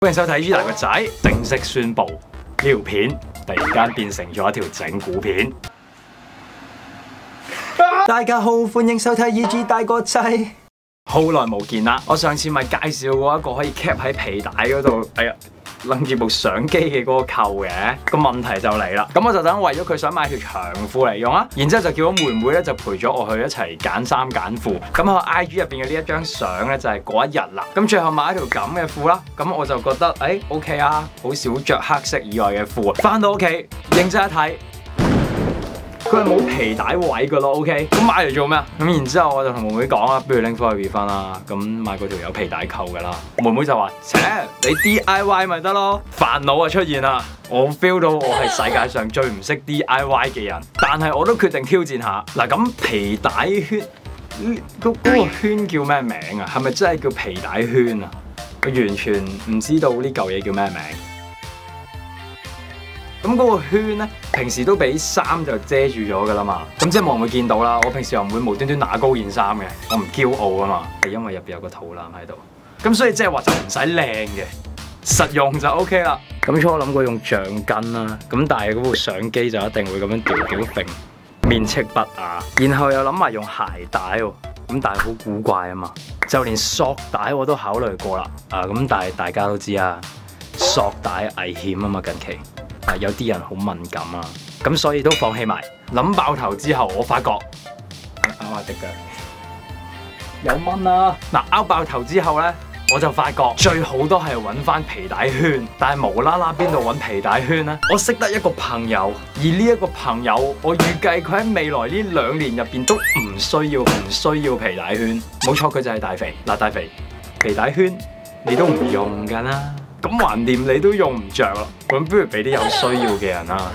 歡迎收睇 E 大個仔正式宣布呢條片突然間變成咗一條整蠱片。大家好，歡迎收睇 E 大個仔。好耐冇見啦！我上次咪介紹過一個可以 cap 喺皮帶嗰度，哎呀，拎住部相機嘅嗰個扣嘅。個問題就嚟啦，咁我就等為咗佢想買條長褲嚟用啦，然之後就叫我妹妹咧就陪咗我去一齊揀衫揀褲。咁我 IG 入邊嘅呢一張相咧就係嗰一日啦。咁最後買一條咁嘅褲啦，咁我就覺得OK 啊，好少着黑色以外嘅褲。翻到屋企認真一睇。佢係冇皮帶位噶咯 ，OK？ 咁買嚟做咩啊？咁然之後我就同妹妹講啦，不如拎翻去 refund 啦。咁買嗰條有皮帶扣噶啦。妹妹就話：切，你 DIY 咪得咯。煩惱啊出現啦！我 feel 到我係世界上最唔識 DIY 嘅人，但係我都決定挑戰下。嗱，咁皮帶圈嗰個圈叫咩名啊？係咪真係叫皮帶圈啊？我完全唔知道呢嚿嘢叫咩名。咁嗰個圈咧，平時都俾衫就遮住咗噶啦嘛，咁即係冇人會見到啦。我平時又唔會無端端拿高件衫嘅，我唔驕傲啊嘛，係因為入邊有個肚腩喺度。咁所以即係話就唔使靚嘅，實用就 OK 啦。咁初我諗過用橡筋啦，咁但係嗰部相機就一定會咁樣吊揈，面斥不雅。然後又諗埋用鞋帶喎，咁但係好古怪啊嘛。就連索帶我都考慮過啦，咁但係大家都知啊，索帶危險啊嘛，近期。有啲人好敏感啊，咁所以都放棄埋。諗爆頭之後，我發覺拗下隻腳有蚊啊！嗱，拗爆頭之後咧，我就發覺最好都係揾翻皮帶圈，但係無啦啦邊度揾皮帶圈咧？我識得一個朋友，而呢一個朋友，我預計佢喺未來呢2年入邊都唔需要皮帶圈。冇錯，佢就係大肥。嗱，大肥，皮帶圈你都唔用㗎啦。咁橫掂你都用唔着啦，咁不如俾啲有需要嘅人啦。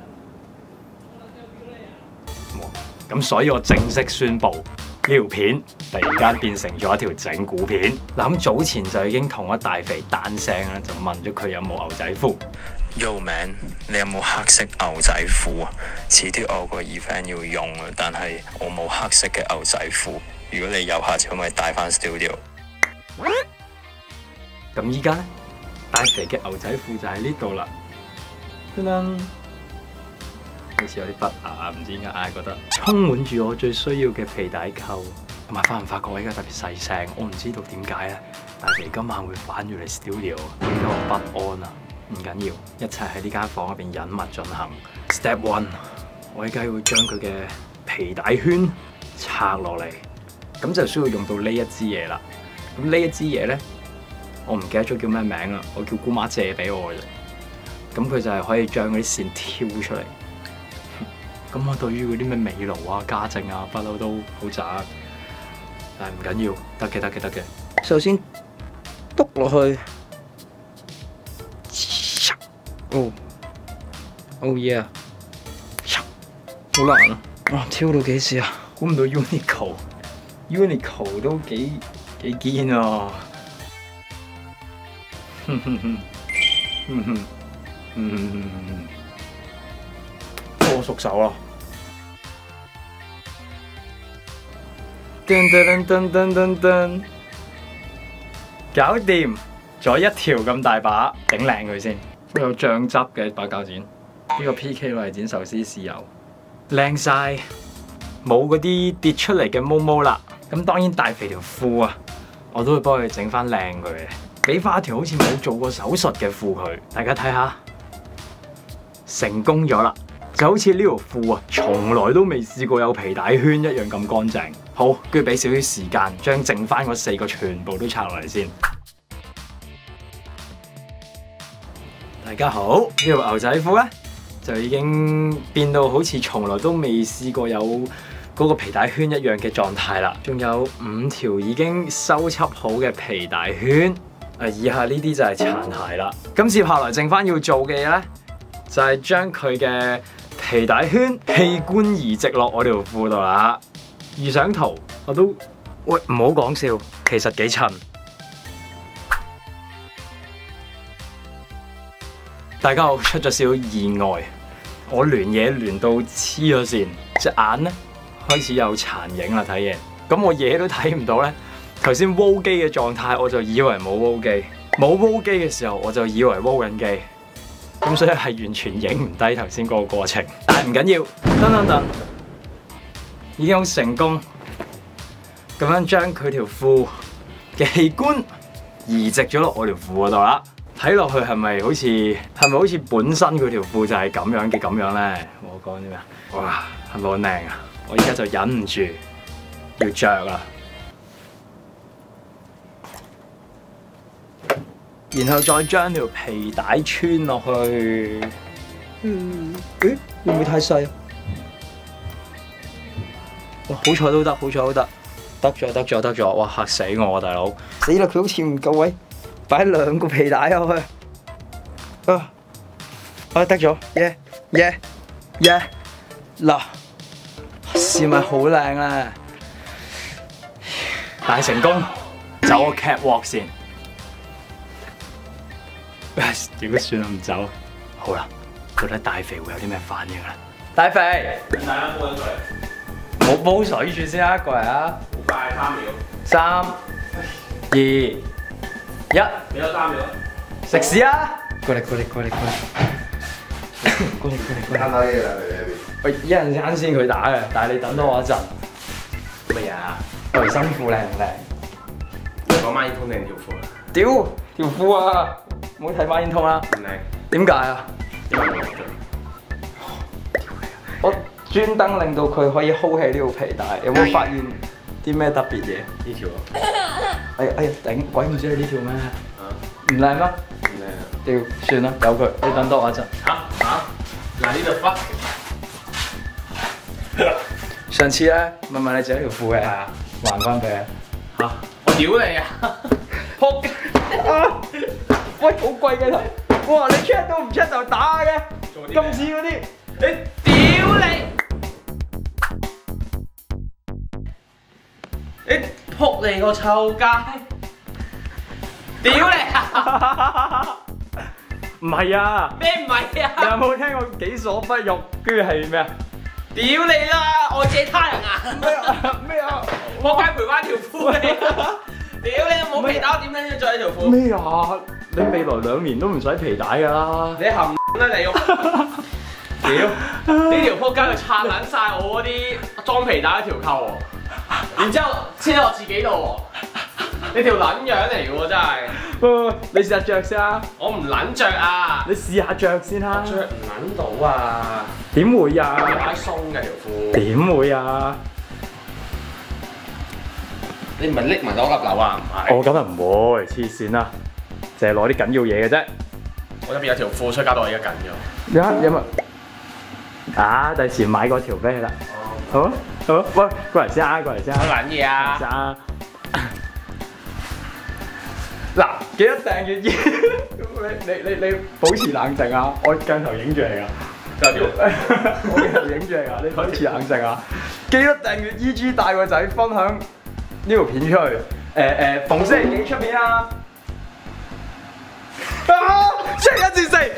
咁所以我正式宣布呢條片突然間變成咗一條整蠱片。嗱，咁早前就已經同一大肥單聲啦，就問咗佢有冇牛仔褲。 Yo man，你有冇黑色牛仔褲啊？遲啲我個 event 要用啊，但係我冇黑色嘅牛仔褲。如果你有，下次可唔可以帶翻 studio？ 咁依家咧？大肥嘅牛仔褲就喺呢度啦，好似有啲不雅，唔知點解硬係覺得充滿住我最需要嘅皮帶扣，同埋發唔發覺我而家特別細聲，我唔知道點解咧。大肥今晚會返住嚟 studio， 令到我不安啊！唔緊要，一切喺呢間房入邊隱密進行。Step 1， 我而家會將佢嘅皮帶圈拆落嚟，咁就需要用到呢一支嘢啦。咁呢一支嘢咧，我唔記得咗叫咩名啦，我叫姑媽借俾我嘅。咁佢就係可以將嗰啲線挑出嚟。咁我對於嗰啲咩美勞啊、家政啊，不嬲都好渣。但係唔緊要，得嘅。首先篤落去，哦 yeah， 好難啊！哇，挑到幾時啊？估唔到 Uniqlo 都幾堅啊！我熟手啦！噔，搞掂咗一條咁大把，整靚佢先。都有醬汁嘅把鉸剪，呢個 PK 攞嚟剪壽司豉油，靚晒，冇嗰啲跌出嚟嘅毛毛啦。咁當然大肥條褲啊，我都會幫佢整翻靚佢嘅。俾翻一條好似冇做過手術嘅褲佢，大家睇下，成功咗啦！就好似呢條褲啊，從來都未試過有皮帶圈一樣咁乾淨。好，跟住俾少少時間，將剩翻嗰4個全部都拆落嚟先。大家好，呢條牛仔褲咧就已經變到好似從來都未試過有嗰個皮帶圈一樣嘅狀態啦。仲有5條已經收葺好嘅皮帶圈。以下呢啲就係殘骸啦。咁接下來剩翻要做嘅嘢咧，就係將佢嘅皮帶圈器官移植落我條褲度啦。預想圖我都喂，唔好講笑，其實幾襯。大家好，出咗少少意外，我聯嘢聯到黐咗線，隻眼咧開始有殘影啦，睇嘢。咁我嘢都睇唔到咧。頭先 WO 機嘅狀態，我就以為冇 WO 機， 冇煲機嘅時候，我就以為煲緊機，咁所以係完全影唔低頭先嗰個過程。但係唔緊要，等，已經好成功咁樣將佢條褲嘅器官移植咗落我條褲嗰度啦。睇落去係咪好似本身佢條褲就係咁樣嘅咁樣咧？我講啲咩啊？哇，係咪好靚啊？我而家就忍唔住要着啦。然後再將條皮帶穿落去。誒，會唔會太細啊？哇，好彩都得，得咗！哇，嚇死我啊，大佬！死啦，佢好似唔夠位，擺2個皮帶入去。得咗，耶！嗱，是咪好靚咧？但係成功，走個 catwalk 先。點解算啦？唔走。好啦，到底大肥會有啲咩反應啦？大肥， 大家煲緊水， 冇煲水住先啊，過嚟啊！ 好快3秒。 3、2、1， 俾咗3秒。 食屎啊！過嚟！ 啱啱呢個喂，一陣間先佢打嘅，但係你等多我一陣。 乜嘢啊？ 喂，新褲靚唔靚？ 講孖煙通定條褲啊？ 屌條褲啊！唔好睇孖煙通啦。 唔靚。 點解啊？ 因為我着。 我專登令到佢可以 hold 起呢條皮帶，有冇發現啲咩特別嘢？ 呢條啊？ 哎呀頂！鬼唔知係呢條咩？ 啊？ 唔靚咩？ 唔靚啊！ 屌，算啦，由佢，你等多我一陣。 嗱呢度忽。 上次咧問你借條褲嘅，還翻俾你。 嚇！我屌你啊！ 仆啊！喂，好貴嘅頭！哇，你 check 都唔 check 就打嘅，今次嗰啲你屌你！你仆你個臭街！屌你啊！ 唔係啊！ 咩唔係你有啊？ 冇聽過己所不欲？跟住係咩啊？ 屌你啦！我借他人啊！ 咩啊？ 我梗係賠翻條褲你啦！屌你冇皮帶點樣要着呢條褲？ 咩啊？你未來2年都唔使皮帶㗎啦！ 你含啦你！屌！呢條仆街佢撐撚晒我嗰啲裝皮帶嗰條扣喎，然之後黐喺我自己度喎。你條撚樣嚟嘅喎真係！ 你試下着先啊！ 我唔撚着啊！ 你試下着先啦！ 着唔撚到啊！ 點會啊？ 擺鬆嘅條褲。 點會啊？ 你唔係拎埋多粒樓啊？唔係。 我咁又唔會，黐線啦！淨係攞啲緊要嘢嘅啫。 我入邊有條褲，所以搞到我而家緊咗。 有冇？啊！第時買嗰條俾你啦。好啊，好啊，喂，過嚟先啊，過嚟先啊。 乜撚嘢啊？ 先啊！嗱，記得訂閱你保持冷靜啊！我鏡頭影住你啊！我鏡頭影住你啊！你保持冷靜啊！記得訂閱 EG 帶個仔分享呢條片出去。逢星期幾出片啊？星期1至4。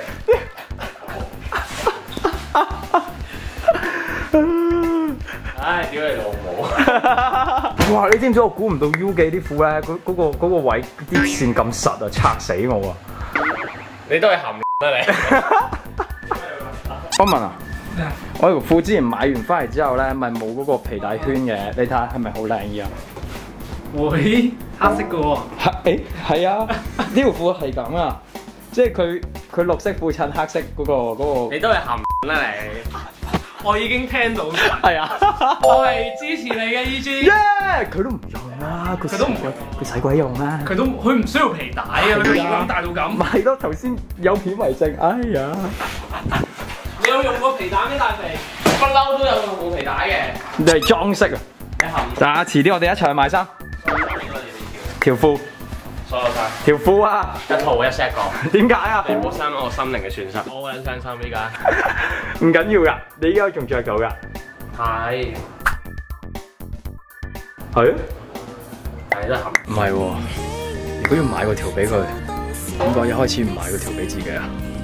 唉，屌你老母！ 哇！你知唔知我估唔到 U 記啲褲咧，嗰個位啲線咁實啊，拆死我啊！ 你都係含啦你。 我問啊，我條褲之前買完翻嚟之後咧，咪冇嗰個皮帶圈嘅，你睇下係咪好靚依啊？ 會黑色嘅喎。 係啊，呢條褲係咁啊，即係佢綠色褲襯黑色嗰個。 你都係含啦你。我已經聽到。 係啊， 我係支持你嘅 EG。 佢都唔用啦，佢都唔用，佢使鬼用啦。 佢唔需要皮帶啊！你個耳咁大到咁。 咪係咯，頭先有片為證。哎呀！ 你有用過皮帶咩大肥？不嬲都有用過皮帶嘅。 你係裝飾啊！ 你含。 嗱，遲啲我哋一齊去買衫。條褲。 所有衫。 條褲啊！ 一套一 set 個。 點解啊？ 你唔好傷我心靈嘅損失。我好撚傷心依家。 唔緊要㗎，你依家仲着到㗎。 係。 係啊？ 係都含。 唔係喎，如果要買個條俾佢，點解一開始唔買個條俾自己啊？